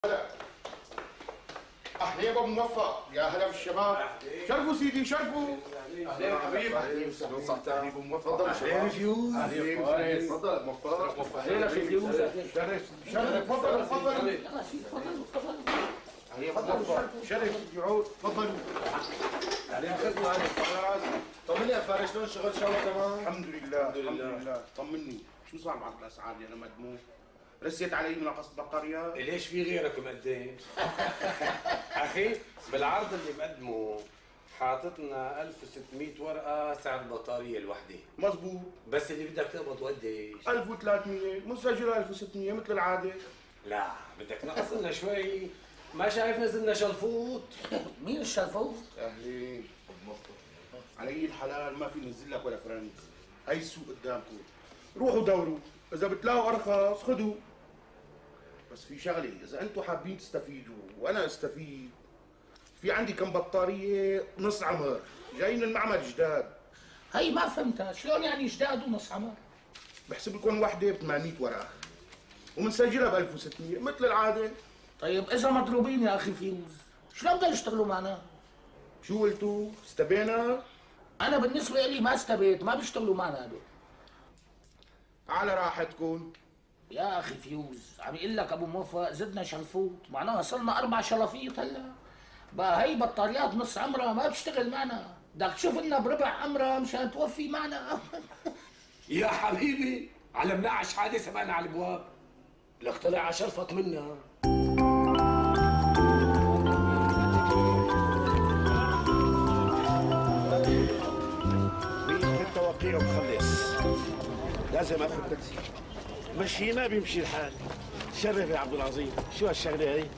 اهلا يا ابو موفق، يا هلا بالشباب. شرفوا سيدي شرفوا. اهلا حبيبي. اهلا وسهلا ابو موفق. تفضل اهلا فيوز. تفضل موفق. اهلا اخي فيوز. شرف تفضل تفضل. شرف جعود تفضلوا. عليك خدمة خلاص. طمني يا فارس شلون الشغل ان شاء الله تمام؟ الحمد لله الحمد لله. طمني شو صار معك الاسعار اللي انا مدموج؟ رسيت علي مناقصة بقرية؟ ليش في غيرك مقدم؟ اخي بالعرض اللي مقدمه حاططنا 1600 ورقة سعر البطارية الوحدة. مزبوط. بس اللي بدك تقبض قديش؟ 1300 مسجلة 1600 مثل العادة. لا بدك تنقص لنا شوي. ما شايف نزلنا شلفوت؟ مين الشلفوت؟ اهلين. علي الحلال ما في ننزل لك ولا فرنك. هي السوق قدامكم. روحوا دوروا، إذا بتلاقوا أرخص خذوا. بس في شغلة، إذا أنتم حابين تستفيدوا وأنا استفيد، في عندي كم بطارية نص عمر، جايين المعمل جداد. هي ما فهمتها، شلون يعني جداد ونص عمر؟ بحسب لكم وحدة ب 800 ورقة ومنسجلها ب 1600 مثل العادة. طيب إذا مضروبين يا أخي فيوز، شلون بدهم يشتغلوا معنا؟ شو قلتوا؟ استبينا؟ أنا بالنسبة لي ما استبيت، ما بيشتغلوا معنا هدول. على راحتكم. يا أخي فيوز، عم يقول لك أبو موفق زدنا شلفوت، معناها صرنا 4 شلافيط هلا. بقى هي بطاريات نص عمرها ما بتشتغل معنا، بدك تشوف لنا بربع عمرها مشان توفي معنا. يا حبيبي على مناعش حادثة معنا على الابواب. لك طلع شرفط منا. التوقيع ومخلص. لازم اخذ تاكسي. مشينا بيمشي الحال. شرف يا عبد العظيم، شو هالشغله هي؟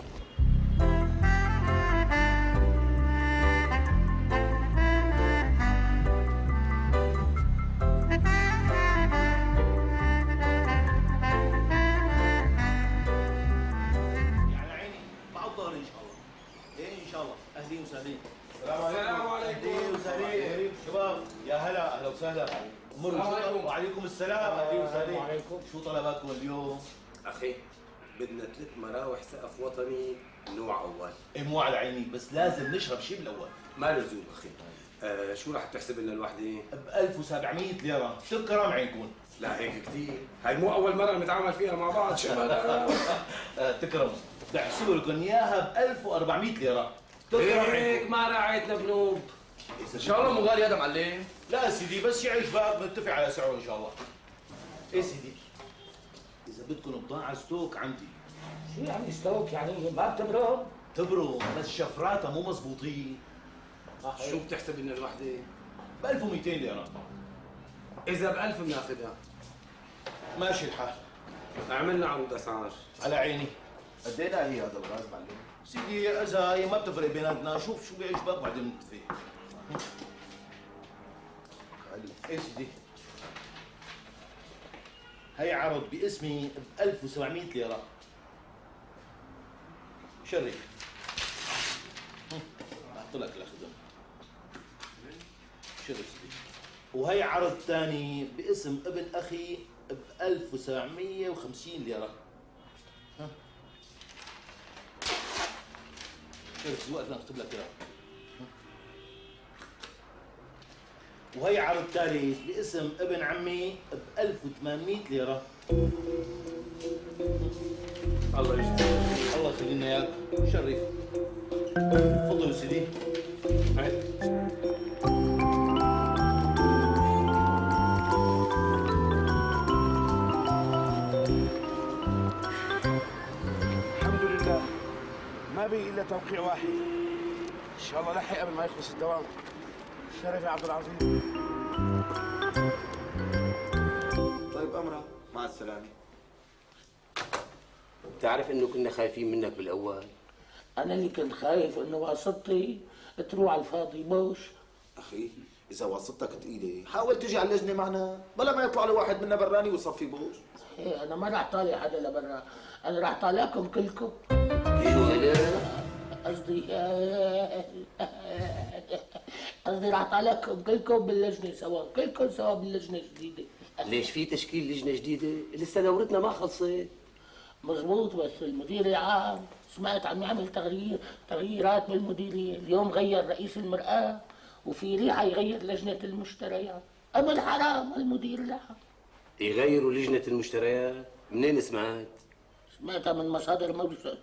على عيني مع الظهر ان شاء الله. ايه ان شاء الله. اهلين وسهلين. السلام عليكم. اهلين وسهلين شباب. يا هلا اهلا وسهلا. مروا. وعليكم السلام. اهلين وسهلين. وعليكم. شو طلباتكم اليوم؟ اخي بدنا 3 مراوح سقف وطني نوع اول. ايه مو على عيني، بس لازم نشرب شيء بالاول. ما لزوم اخي. شو راح تحسب لنا الوحده؟ ب 1700 ليره، تكرم عينكم. لا هيك كثير، هاي مو اول مره نتعامل فيها مع بعض شباب. تكرموا. بحسب لكم اياها ب 1400 ليره، تكرم هيك عينكم. ما راعيتنا بنوب. ان شاء الله مو غالي هذا معلم. لا سيدي بس يعجبك بنتفق على سعره ان شاء الله. ايه سيدي، اذا بدكم بضاعه ستوك عندي. شو يعني ستوك؟ يعني ما بتبرد؟ تبرو بس شفراتها مو مزبوطين. شو بتحسب لنا الوحده؟ ب 1200 ليره. اذا ب 1000 بناخذها. ماشي الحال. عملنا عروض اسعار. على عيني. قد ايه هي هذا الغاز معلم؟ سيدي اذا هي ما بتفرق بيناتنا، شوف شو بيعجبك وبعدين بنتفق. ايه سيدي، هي عرض باسمي ب 1700 ليره. شرف. بحط لك الخدم. شرف سيدي. وهي عرض ثاني باسم ابن اخي ب 1750 ليره. ها. شرف وقت اكتب لك اياه. وهي عرض ثالث باسم ابن عمي ب 1800 ليره. الله يجزيك. الله يخلي لنا اياك. شرف. تفضلوا سيدي. الحمد لله. ما بي الا توقيع واحد. ان شاء الله لحق قبل ما يخلص الدوام. شرف يا عبد العظيم. طيب امرا مع السلامه. بتعرف انه كنا خايفين منك بالاول. أنا اللي كنت خايف إنه واسطتي تروح على الفاضي بوش. اخي اذا واسطتك ثقيله حاول تجي على اللجنه معنا بلا ما يطلع لي واحد منا براني ويصفي بوش. إيه أنا ما راح طالع حدا لبرا، أنا راح طالعكم كلكم. قصدي راح طالعكم كلكم باللجنة سوا، كلكم سوا باللجنة الجديدة. ليش في تشكيل لجنه جديده؟ لسه دورتنا ما خلصت. مزبوط، بس المدير العام سمعت عم يعمل تغييرات بالمديرية. اليوم غير رئيس المرآة وفي ريحة يغير لجنة المشتريات. أما الحرام المدير لها. يغيروا لجنة المشتريات؟ منين سمعت؟ سمعتها من مصادر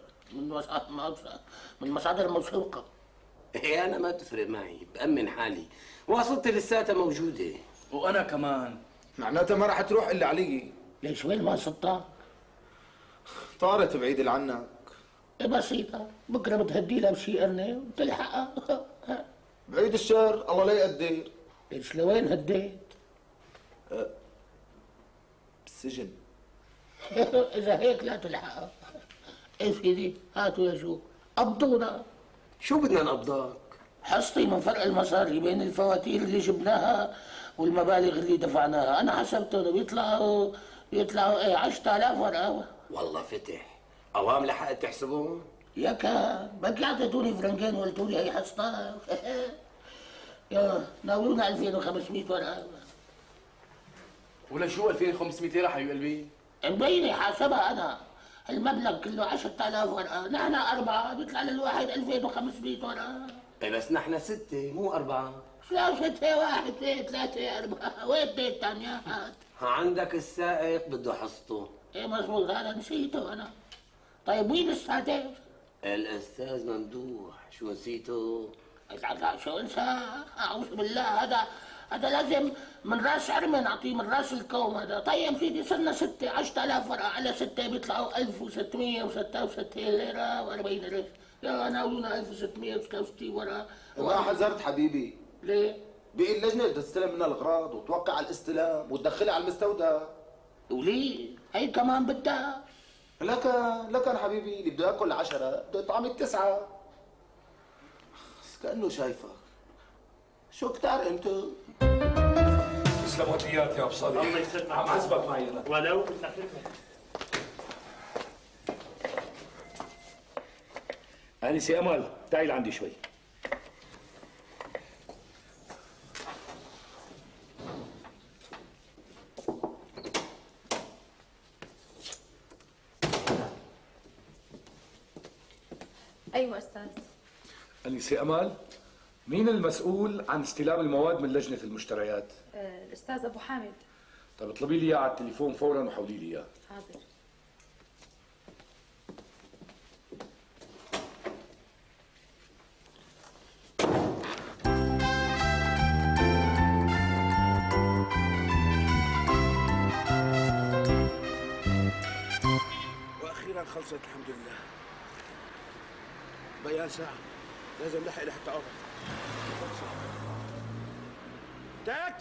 موثوقة. إيه أنا ما بتفرق معي، بأمن حالي، واصلتي لساتها موجودة. وانا كمان. معناتها ما راح تروح الا علي. ليش وين ما صدتها؟ طارت بعيد عنك. بسيطة، بكرة بتهدي لها بشي قرنة وتلحقها. بعيد الشر الله لا يقدر. ليش لوين هديت؟ بالسجن. إذا هيك لا تلحقها. إيه سيدي، هاتوا يا شو قبضونا. شو بدنا نقبضك؟ حصتي من فرق المصاري بين الفواتير اللي جبناها والمبالغ اللي دفعناها. أنا حسبتهم بيطلعوا إيه 10,000 ورقة. والله فتح، أوام لحقت تحسبهم؟ ياكا بقي اعطيتوني فرنكين وقلتوا لي هي حصتها. يلا ناولونا 2500 ورقة. ولا شو 2500 ليره حبيب قلبي؟ مبينة حاسبها أنا. المبلغ كله 10,000 ورقة، نحن 4 بيطلع للواحد 2500 ورقة. إيه بس نحن 6 مو 4. شو 6 1 2 3 4 وين الثانيات؟ عندك السائق بده حصته. ايه مزبوط، هذا نسيته أنا. طيب وين السادس؟ الأستاذ ممدوح، شو نسيته؟ لا شو انسى، أعوذ بالله. هذا لازم من راس عرمه نعطيه من راس الكوم هذا. طيب سيدي صرنا 6 10,000 ورقة على 6 بيطلعوا 1666 ليرة و40 قرش. يلا ناولونا 1666 ورقة. ما حذرت حبيبي. ليه؟ بقي اللجنه بدها تستلم منها الاغراض وتوقع على الاستلام وتدخلها على المستودع. وليه؟ هي كمان بدها. لكن حبيبي اللي بده ياكل 10 بده يطعم 9. بس كانه شايفك. شو كتار انت؟ تسلم وديات يا ابو صالح. الله يسلمك. عم حسبك معي انا. ولو بدنا خدمه. انسه امل تعي لعندي شوي. ايوه استاذ. انسه امل، مين المسؤول عن استلام المواد من لجنه المشتريات؟ الاستاذ ابو حامد. طيب اطلبي لي اياه على التليفون فورا وحولي لي اياه. حاضر. واخيرا خلصت الحمد لله. بيان ساعه لازم نلحق لحتى اقرب. تاك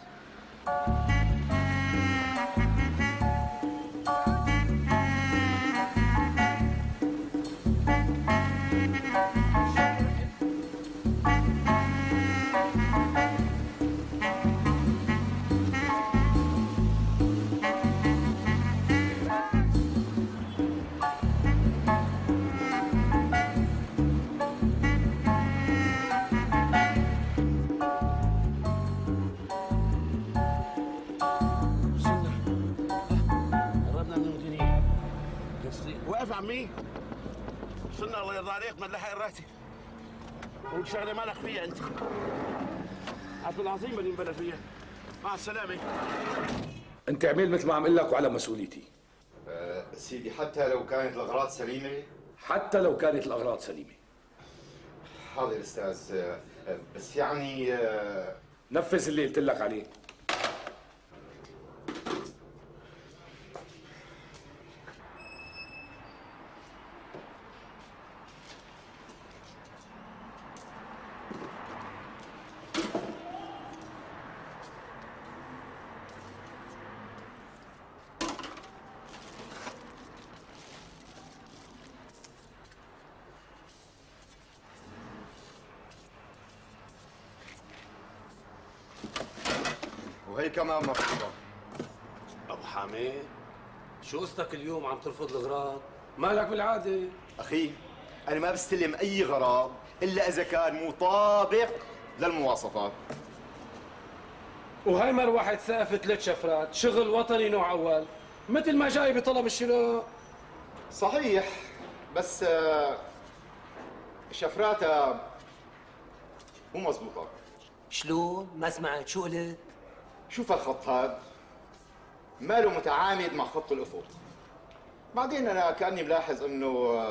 واقف عمي. وصلنا الله يرضى عليك ما نلحق الراتب. والشغله مالك فيها انت. عبد العظيم اللي انبلى فيها. مع السلامه. انت اعمل مثل ما عم اقول لك وعلى مسؤوليتي. سيدي حتى لو كانت الاغراض سليمه؟ حتى لو كانت الاغراض سليمه. حاضر استاذ، بس يعني نفذ اللي قلت لك عليه. وهي كمان مرحبا. أبو حامد، شو قصتك اليوم عم ترفض الأغراض؟ مالك بالعادة؟ اخي انا ما بستلم اي غرض الا اذا كان مطابق للمواصفات. وهي مروحة سقف 3 شفرات، شغل وطني نوع أول، مثل ما جاي بطلب الشراء. صحيح، بس شفراتها مو مزبوطة. شلون؟ ما سمعت شو قلت؟ شوف الخط هذا ماله متعامد مع خط الأفق. بعدين أنا كأني ملاحظ إنه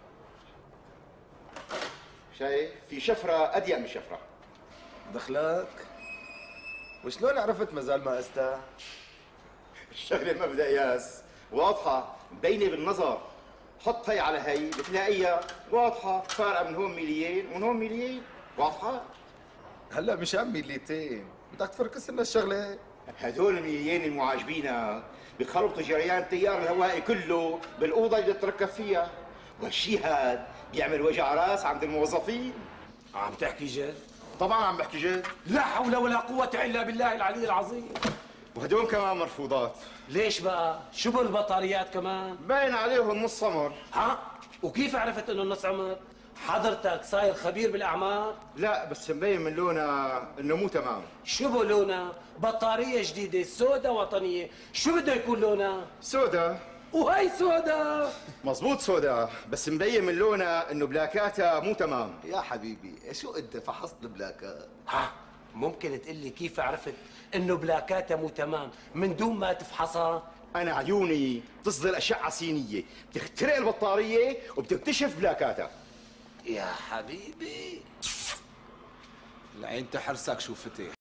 شايف في شفرة أضيق من شفرة. دخلك؟ وشلون عرفت مازال ما استاء؟ الشغلة ما بدها قياس، واضحة مبينة بالنظر. حط هي على هي بتلاقيها واضحة، فارقة من هون ميليين ومن هون ميليين، واضحة؟ هلا مشان ميليتين بدك تفركس لنا الشغله. هدول الميليين المعاجبينك بخربطوا جريان التيار الهوائي كله بالأوضة اللي بتتركب فيها، وهالشي هاد بيعمل وجع راس عند الموظفين. عم تحكي جد؟ طبعا عم بحكي جد. لا حول ولا قوة إلا بالله العلي العظيم. وهدول كمان مرفوضات. ليش بقى؟ شو بالبطاريات كمان؟ باين عليهم نص سمر. ها؟ وكيف عرفت انه النص عمر؟ حضرتك صاير خبير بالاعمار؟ لا بس مبين من لونها انه مو تمام. شو بو لونها؟ بطارية جديدة سودا وطنية، شو بده يكون لونها؟ سودا. وهي سودا. مزبوط سودا، بس مبين من لونها انه بلاكاتها مو تمام. يا حبيبي شو انت فحصت البلاكات؟ ها؟ ممكن تقول لي كيف عرفت انه بلاكاتها مو تمام من دون ما تفحصها؟ انا عيوني تصدر اشعه سينيه بتخترق البطاريه وبتكتشف بلاكاتها. يا حبيبي العين تحرسك شو فتح.